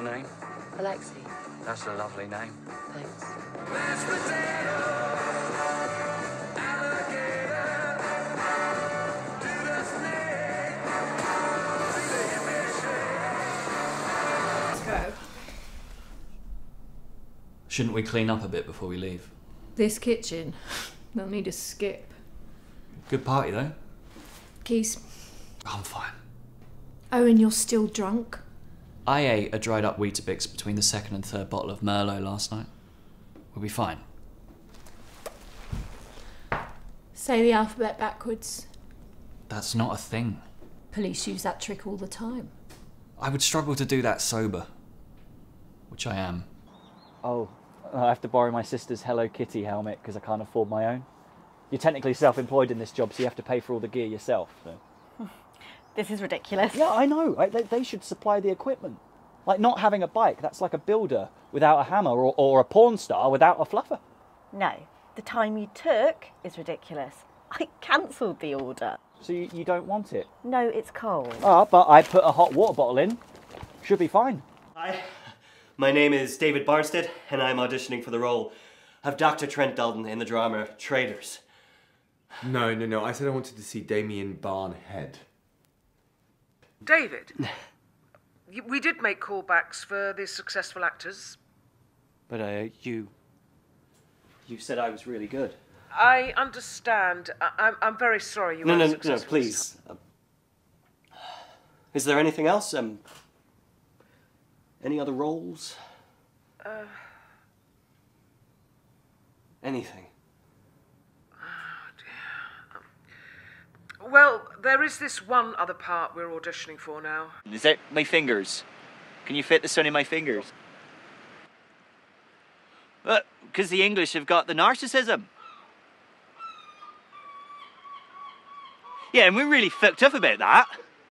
your name? Alexei. That's a lovely name. Thanks. Mashed potato, alligator, to the snake, Let's go. Shouldn't we clean up a bit before we leave? This kitchen, they'll need a skip. Good party, though. Keys. I'm fine. Oh, and you're still drunk? I ate a dried up Weetabix between the second and third bottle of Merlot last night. We'll be fine. Say the alphabet backwards. That's not a thing. Police use that trick all the time. I would struggle to do that sober. Which I am. Oh, I have to borrow my sister's Hello Kitty helmet because I can't afford my own. You're technically self-employed in this job, so you have to pay for all the gear yourself. So. This is ridiculous. Yeah, I know. They should supply the equipment. Like not having a bike, that's like a builder without a hammer or a porn star without a fluffer. No, the time you took is ridiculous. I cancelled the order. So you don't want it? No, it's cold. Ah, but I put a hot water bottle in. Should be fine. Hi, my name is David Barnstead, and I'm auditioning for the role of Dr. Trent Dalton in the drama Traders. No. I said I wanted to see Damien Barnhead. David, we did make callbacks for the successful actors. But you said I was really good. I understand. I'm very sorry you weren't successful. No, please. Is there anything else? Any other roles? Anything? Well, there is this one other part we're auditioning for now. Is that my fingers? Can you fit this on in my fingers? Because the English have got the narcissism. Yeah, and we're really fucked up about that.